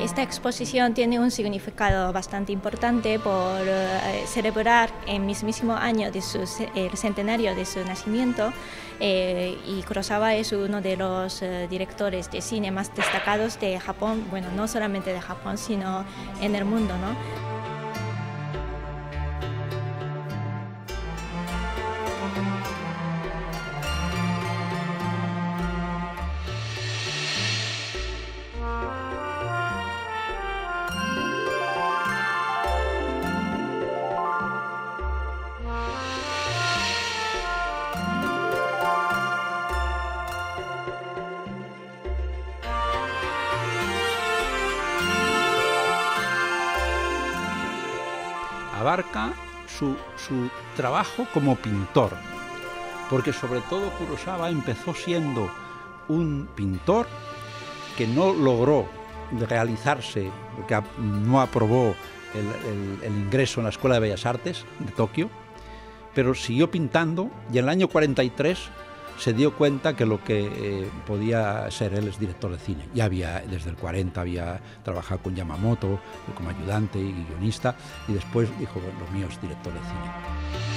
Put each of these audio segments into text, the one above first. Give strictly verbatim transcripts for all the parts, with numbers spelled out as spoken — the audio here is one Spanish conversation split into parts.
esta exposición tiene un significado bastante importante por eh, celebrar el mismísimo año de su, el centenario de su nacimiento, eh, y Kurosawa es uno de los eh, directores de cine más destacados de Japón, bueno, no solamente de Japón, sino en el mundo, ¿no? Abarca su, su trabajo como pintor, porque sobre todo Kurosawa empezó siendo un pintor que no logró realizarse, porque no aprobó el, el, el ingreso en la Escuela de Bellas Artes de Tokio, pero siguió pintando y en el año cuarenta y tres se dio cuenta que lo que eh, podía ser él es director de cine. Ya había, desde el cuarenta, había trabajado con Yamamoto como ayudante y guionista, y después dijo, bueno, lo mío es director de cine.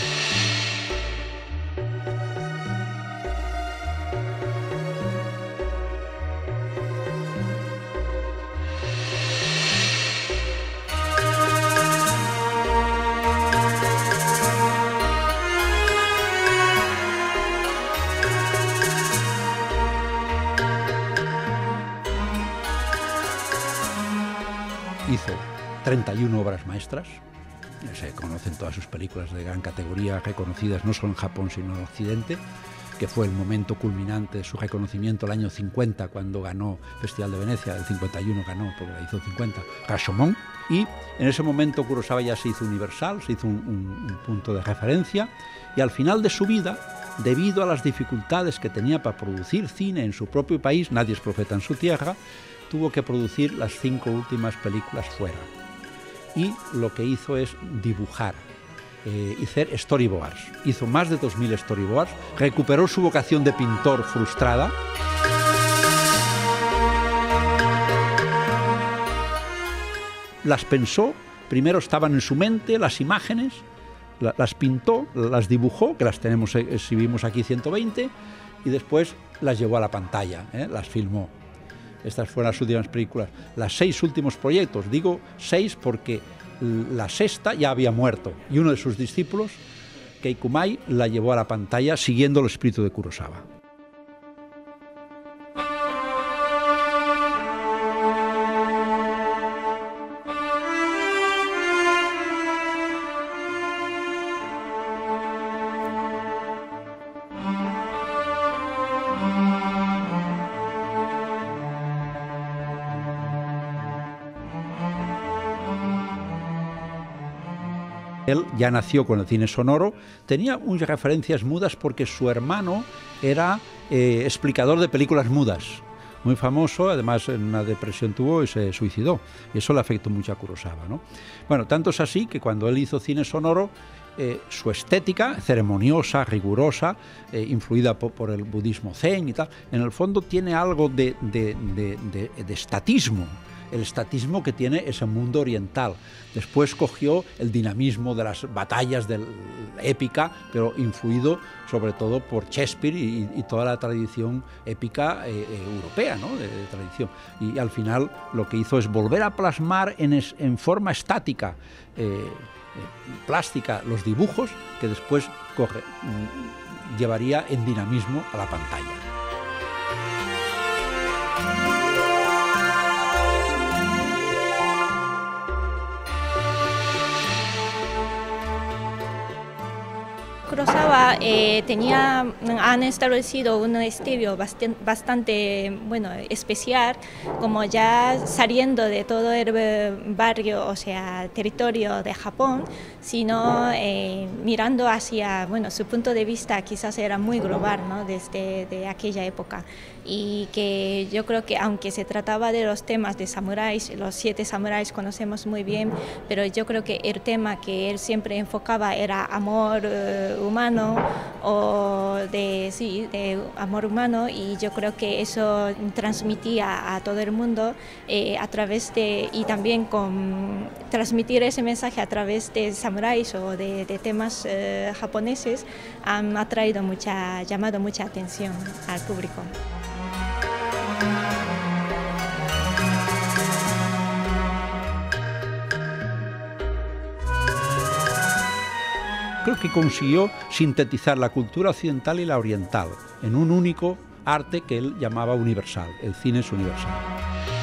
Hizo treinta y una obras maestras, se conocen todas sus películas de gran categoría, reconocidas no solo en Japón sino en Occidente, que fue el momento culminante de su reconocimiento el año cincuenta, cuando ganó el Festival de Venecia, el cincuenta y uno ganó, porque la hizo cincuenta, Rashomon, y en ese momento Kurosawa ya se hizo universal, se hizo un, un, un punto de referencia, y al final de su vida, debido a las dificultades que tenía para producir cine en su propio país, nadie es profeta en su tierra, tuvo que producir las cinco últimas películas fuera. Y lo que hizo es dibujar, eh, hacer storyboards. Hizo más de dos mil storyboards, recuperó su vocación de pintor frustrada. Las pensó, primero estaban en su mente las imágenes, la, las pintó, las dibujó, que las tenemos, exhibimos aquí ciento veinte, y después las llevó a la pantalla, ¿eh? Las filmó. Estas fueron las últimas películas. Los seis últimos proyectos, digo seis porque la sexta ya había muerto y uno de sus discípulos, Kei Kumai, la llevó a la pantalla siguiendo el espíritu de Kurosawa. Él ya nació con el cine sonoro, tenía muchas referencias mudas porque su hermano era eh, explicador de películas mudas, muy famoso, además en una depresión tuvo y se suicidó, y eso le afectó mucho a Kurosawa, ¿no? Bueno, tanto es así que cuando él hizo cine sonoro, eh, su estética, ceremoniosa, rigurosa, eh, influida por, por el budismo zen y tal, en el fondo tiene algo de, de, de, de, de estatismo, el estatismo que tiene ese mundo oriental. Después cogió el dinamismo de las batallas de la épica, pero influido sobre todo por Shakespeare y, y toda la tradición épica eh, eh, europea, ¿no? de, de tradición. Y al final lo que hizo es volver a plasmar en, es, en forma estática, eh, eh, plástica, los dibujos que después coge, mm, llevaría en dinamismo a la pantalla. Kurosawa eh, tenía, han establecido un estilo bastante, bastante bueno, especial, como ya saliendo de todo el barrio, o sea, territorio de Japón, sino eh, mirando hacia, bueno, su punto de vista quizás era muy global, ¿no? Desde de aquella época. y que yo creo que aunque se trataba de los temas de samuráis, los siete samuráis conocemos muy bien, pero yo creo que el tema que él siempre enfocaba era amor eh, humano o de, sí, de amor humano, y yo creo que eso transmitía a todo el mundo eh, a través de, y también con transmitir ese mensaje a través de samuráis o de, de temas eh, japoneses han atraído mucha, llamado mucha atención al público. Creo que consiguió sintetizar la cultura occidental y la oriental en un único arte que él llamaba universal. El cine es universal.